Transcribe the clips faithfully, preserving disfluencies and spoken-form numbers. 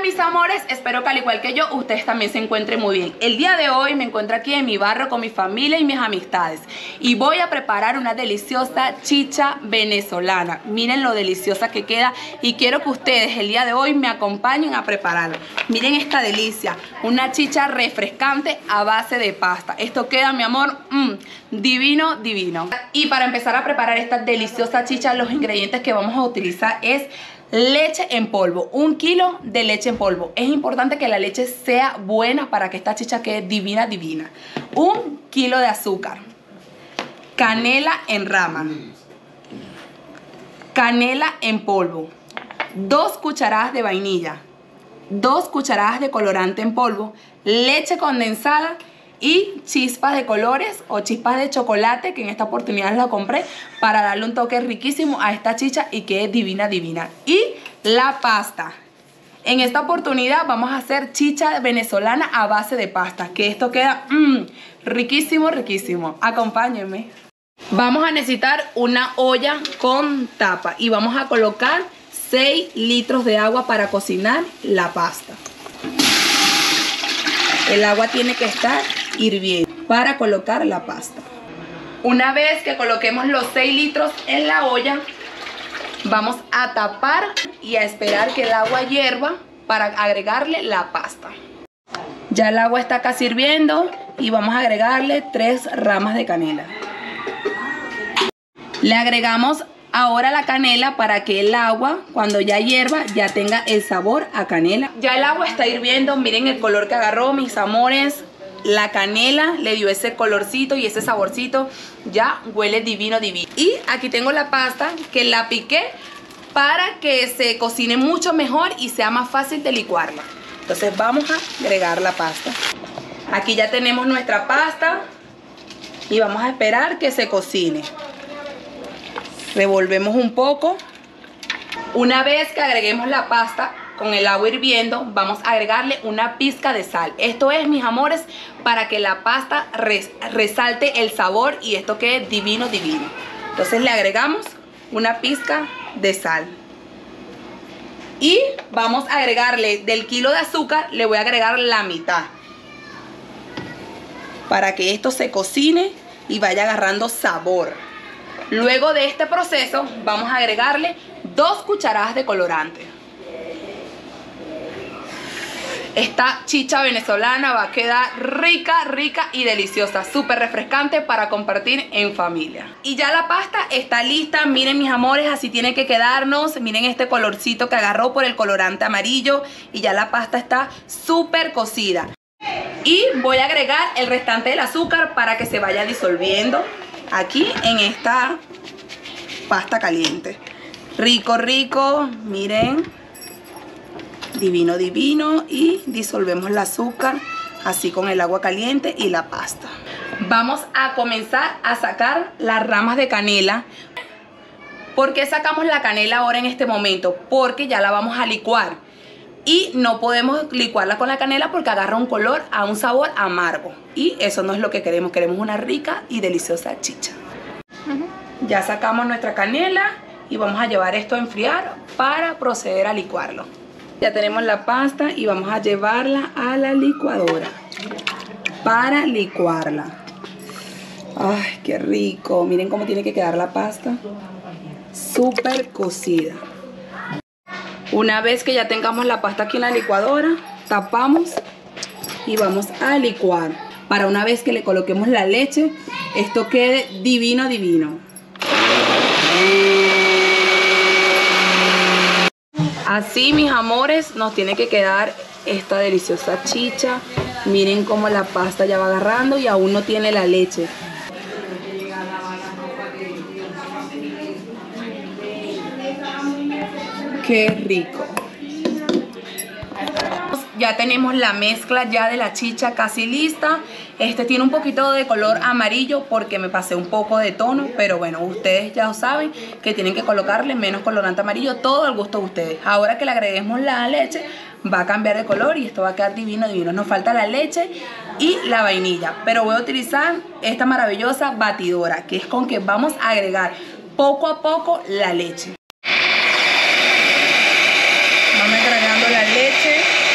mis amores, espero que al igual que yo ustedes también se encuentren muy bien. El día de hoy me encuentro aquí en mi barrio con mi familia y mis amistades y voy a preparar una deliciosa chicha venezolana. Miren lo deliciosa que queda y quiero que ustedes el día de hoy me acompañen a prepararla. Miren esta delicia, una chicha refrescante a base de pasta. Esto queda, mi amor, mmm, divino, divino. Y para empezar a preparar esta deliciosa chicha, los ingredientes que vamos a utilizar es leche en polvo, un kilo de leche en polvo. Es importante que la leche sea buena para que esta chicha quede divina, divina. Un kilo de azúcar, canela en rama, canela en polvo, dos cucharadas de vainilla, dos cucharadas de colorante en polvo, leche condensada y chispas de colores o chispas de chocolate, que en esta oportunidad la compré para darle un toque riquísimo a esta chicha y que es divina, divina. Y la pasta. En esta oportunidad vamos a hacer chicha venezolana a base de pasta, que esto queda mmm, riquísimo, riquísimo. Acompáñenme. Vamos a necesitar una olla con tapa y vamos a colocar seis litros de agua para cocinar la pasta. El agua tiene que estar hirviendo para colocar la pasta. Una vez que coloquemos los seis litros en la olla, vamos a tapar y a esperar que el agua hierva para agregarle la pasta. Ya el agua está casi hirviendo y vamos a agregarle tres ramas de canela. Le agregamos ahora la canela para que el agua, cuando ya hierva, ya tenga el sabor a canela. Ya el agua está hirviendo, miren el color que agarró, mis amores. La canela le dio ese colorcito y ese saborcito, ya huele divino, divino. Y aquí tengo la pasta que la piqué para que se cocine mucho mejor y sea más fácil de licuarla. Entonces vamos a agregar la pasta. Aquí ya tenemos nuestra pasta y vamos a esperar que se cocine. Revolvemos un poco. Una vez que agreguemos la pasta con el agua hirviendo, vamos a agregarle una pizca de sal. Esto es, mis amores, para que la pasta res resalte el sabor y esto quede divino, divino. Entonces le agregamos una pizca de sal. Y vamos a agregarle del kilo de azúcar, le voy a agregar la mitad. Para que esto se cocine y vaya agarrando sabor. Luego de este proceso vamos a agregarle dos cucharadas de colorante. Esta chicha venezolana va a quedar rica, rica y deliciosa, súper refrescante para compartir en familia. Y ya la pasta está lista, miren mis amores, así tiene que quedarnos. Miren este colorcito que agarró por el colorante amarillo y ya la pasta está súper cocida. Y voy a agregar el restante del azúcar para que se vaya disolviendo aquí en esta pasta caliente. Rico, rico, miren. Divino, divino. Y disolvemos el azúcar así con el agua caliente y la pasta. Vamos a comenzar a sacar las ramas de canela. ¿Por qué sacamos la canela ahora en este momento? Porque ya la vamos a licuar. Y no podemos licuarla con la canela porque agarra un color a un sabor amargo. Y eso no es lo que queremos. Queremos una rica y deliciosa chicha. Uh-huh. Ya sacamos nuestra canela y vamos a llevar esto a enfriar para proceder a licuarlo. Ya tenemos la pasta y vamos a llevarla a la licuadora para licuarla. Ay, qué rico. Miren cómo tiene que quedar la pasta. Súper cocida. Una vez que ya tengamos la pasta aquí en la licuadora, tapamos y vamos a licuar. Para una vez que le coloquemos la leche, esto quede divino, divino. Así, mis amores, nos tiene que quedar esta deliciosa chicha. Miren cómo la pasta ya va agarrando y aún no tiene la leche. Qué rico. Ya tenemos la mezcla ya de la chicha casi lista. Este tiene un poquito de color amarillo porque me pasé un poco de tono, pero bueno, ustedes ya saben que tienen que colocarle menos colorante amarillo, todo al gusto de ustedes. Ahora que le agreguemos la leche, va a cambiar de color y esto va a quedar divino, divino. Nos falta la leche y la vainilla, pero voy a utilizar esta maravillosa batidora, que es con que vamos a agregar poco a poco la leche. Vamos agregando la leche.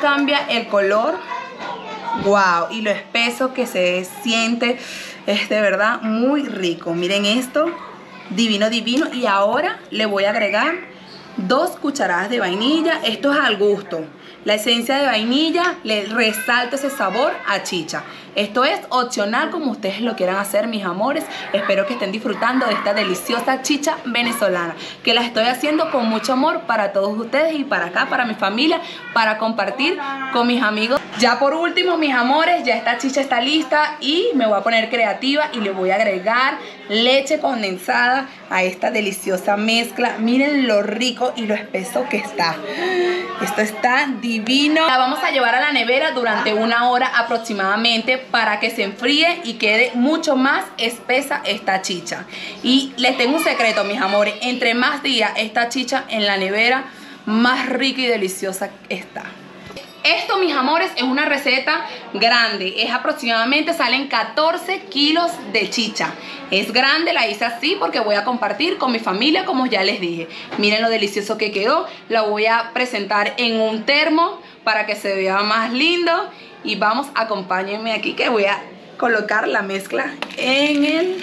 cambia el color. Wow, y lo espeso que se siente es de verdad muy rico. Miren esto, divino, divino. Y ahora le voy a agregar dos cucharadas de vainilla. Esto es al gusto. La esencia de vainilla le resalta ese sabor a chicha. Esto es opcional como ustedes lo quieran hacer, mis amores. Espero que estén disfrutando de esta deliciosa chicha venezolana, que la estoy haciendo con mucho amor para todos ustedes y para acá, para mi familia, para compartir con mis amigos. Ya por último, mis amores, ya esta chicha está lista y me voy a poner creativa y le voy a agregar leche condensada a esta deliciosa mezcla. Miren lo rico y lo espeso que está. Esto está divino. La vamos a llevar a la nevera durante una hora aproximadamente para que se enfríe y quede mucho más espesa esta chicha. Y les tengo un secreto, mis amores. Entre más días esta chicha en la nevera, más rica y deliciosa está. Esto, mis amores, es una receta grande. Es aproximadamente, salen catorce kilos de chicha. Es grande, la hice así porque voy a compartir con mi familia, como ya les dije. Miren lo delicioso que quedó. La voy a presentar en un termo para que se vea más lindo. Y vamos, acompáñenme aquí que voy a colocar la mezcla en el...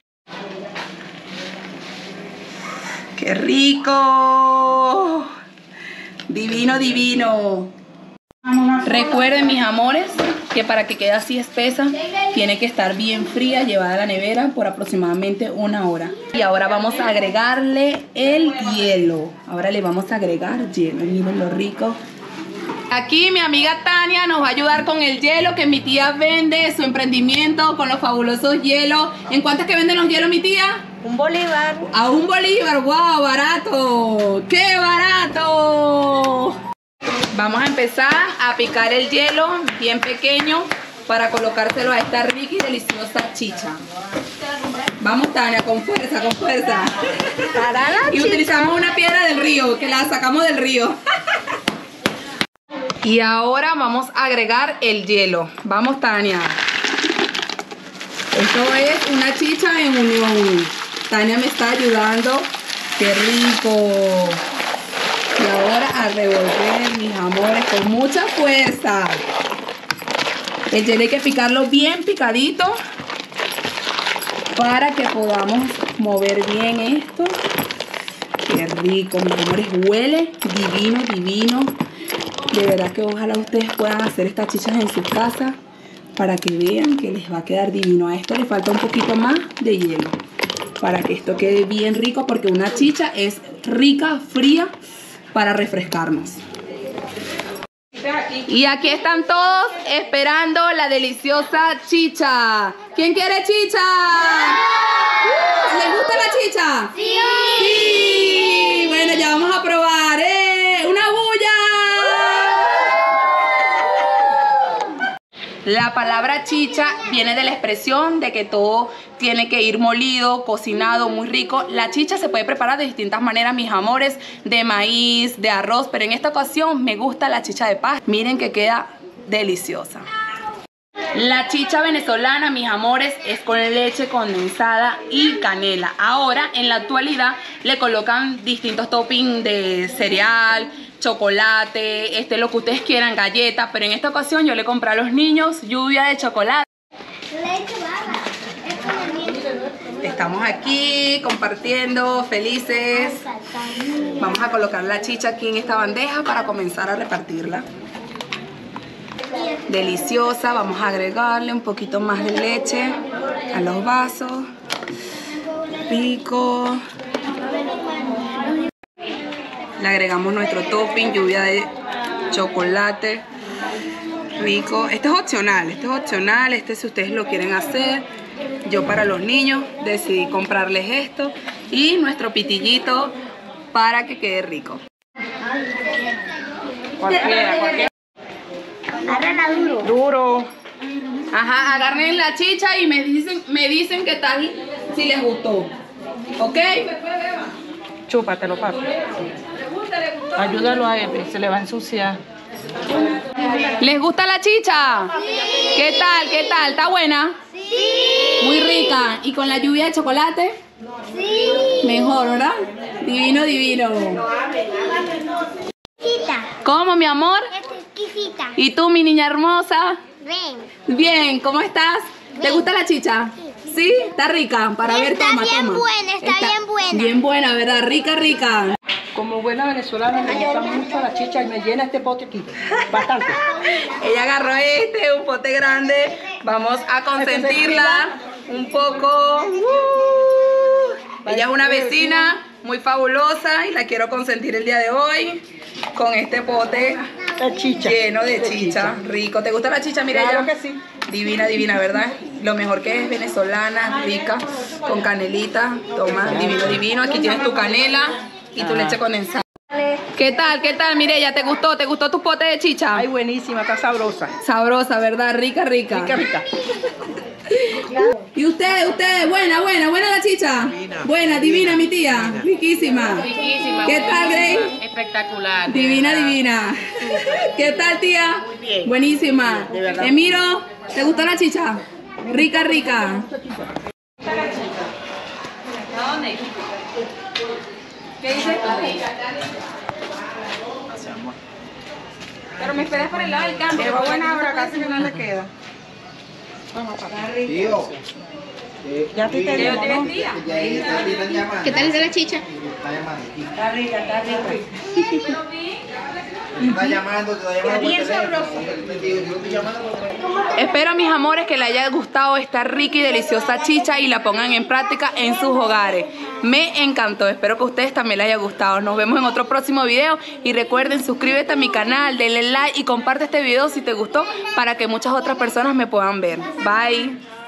¡Qué rico! Divino, divino. Recuerden, mis amores, que para que quede así espesa tiene que estar bien fría, llevada a la nevera por aproximadamente una hora. Y ahora vamos a agregarle el hielo. Ahora le vamos a agregar hielo. Miren lo rico. Aquí mi amiga Tania nos va a ayudar con el hielo que mi tía vende, su emprendimiento con los fabulosos hielos. ¿En cuánto es que venden los hielos, mi tía? Un bolívar. A un bolívar, wow, barato. ¡Qué barato! Vamos a empezar a picar el hielo bien pequeño para colocárselo a esta rica y deliciosa chicha. Vamos, Tania, con fuerza, con fuerza. Para la y chicha. Utilizamos una piedra del río, que la sacamos del río. Y ahora vamos a agregar el hielo. Vamos, Tania. Esto es una chicha en unión. Tania me está ayudando. ¡Qué rico! Y ahora a revolver, mis amores, con mucha fuerza. El hielo hay que picarlo bien picadito para que podamos mover bien esto. Qué rico, mis amores, huele divino, divino. De verdad que ojalá ustedes puedan hacer estas chichas en su casa para que vean que les va a quedar divino. A esto le falta un poquito más de hielo para que esto quede bien rico, porque una chicha es rica, fría, para refrescarnos. Y aquí están todos esperando la deliciosa chicha. ¿Quién quiere chicha? ¿Les gusta la chicha? Sí. Sí. Bueno, ya vamos a probar. ¡Eh! ¡Una bulla! La palabra chicha viene de la expresión de que todo tiene que ir molido, cocinado, muy rico. La chicha se puede preparar de distintas maneras, mis amores, de maíz, de arroz, pero en esta ocasión me gusta la chicha de pasta. Miren que queda deliciosa. La chicha venezolana, mis amores, es con leche condensada y canela. Ahora, en la actualidad, le colocan distintos toppings de cereal, chocolate, este, lo que ustedes quieran, galletas, pero en esta ocasión yo le compré a los niños lluvia de chocolate. Estamos aquí compartiendo, felices. Vamos a colocar la chicha aquí en esta bandeja para comenzar a repartirla. Deliciosa, vamos a agregarle un poquito más de leche a los vasos. Rico. Le agregamos nuestro topping, lluvia de chocolate. Rico. Este es opcional, este es opcional, este si ustedes lo quieren hacer. Yo para los niños decidí comprarles esto. Y nuestro pitillito para que quede rico. Cualquiera, cualquiera. Agárrala duro. Duro. Ajá, agarren la chicha y me dicen, me dicen qué tal, si les gustó. ¿Ok? Chúpatelo, papi. Ayúdalo a él, se le va a ensuciar. ¿Les gusta la chicha? Sí. ¿Qué tal? ¿Qué tal? ¿Está buena? Sí. Muy rica. ¿Y con la lluvia de chocolate? Sí. Mejor, ¿verdad? Divino, divino. Chiquita. ¿Cómo, mi amor? Es exquisita. ¿Y tú, mi niña hermosa? Ven. Bien, ¿cómo estás? ¿Te Bien. gusta la chicha? ¿Sí? ¿Está rica? Para ver, Está toma, bien toma. buena, está bien buena. Bien buena, ¿verdad? Rica, rica. Como buena venezolana me gusta mucho la chicha y me llena este pote aquí. Bastante. Ella agarró este, un pote grande. Vamos a consentirla un poco. Uh. Ella es una vecina muy fabulosa y la quiero consentir el día de hoy con este pote De chicha. lleno de, De chicha. chicha. Rico. ¿Te gusta la chicha, Mireya? Claro que sí. Divina, divina, ¿verdad? Lo mejor que es venezolana, rica, con canelita. Toma, divino, divino. Aquí tienes tu canela y tu leche condensada. ¿Qué tal? ¿Qué tal, Mireya? ¿Te gustó? ¿Te gustó tu pote de chicha? Ay, buenísima, está sabrosa. Sabrosa, ¿verdad? Rica, rica. Rica, rica. ¿Y ustedes, ustedes? Buena, buena, buena la chicha. Divina. Buena, divina, mi tía. Riquísima. Riquísima. ¿Qué tal, buenísima, Grey? Espectacular. Divina, divina. ¿Qué tal, tía? Muy bien. Buenísima. De verdad. Emiro, ¿te gustó la chicha? Rica, rica. ¿Dónde? ¿Qué dices tú? Pero me esperas por el lado del campo. Lleva buena hora, casi que no le queda. Tío. Ya te Yo tenemos, te ¿no? vestía. ¿Qué tal es de la chicha? Está rica, está rica. Te está llamando, te está llamando por teléfono. Yo estoy llamando por teléfono. Espero, mis amores, que les haya gustado esta rica y deliciosa chicha y la pongan en práctica en sus hogares. Me encantó, espero que a ustedes también les haya gustado. Nos vemos en otro próximo video y recuerden, suscríbete a mi canal, denle like y comparte este video si te gustó para que muchas otras personas me puedan ver. Bye.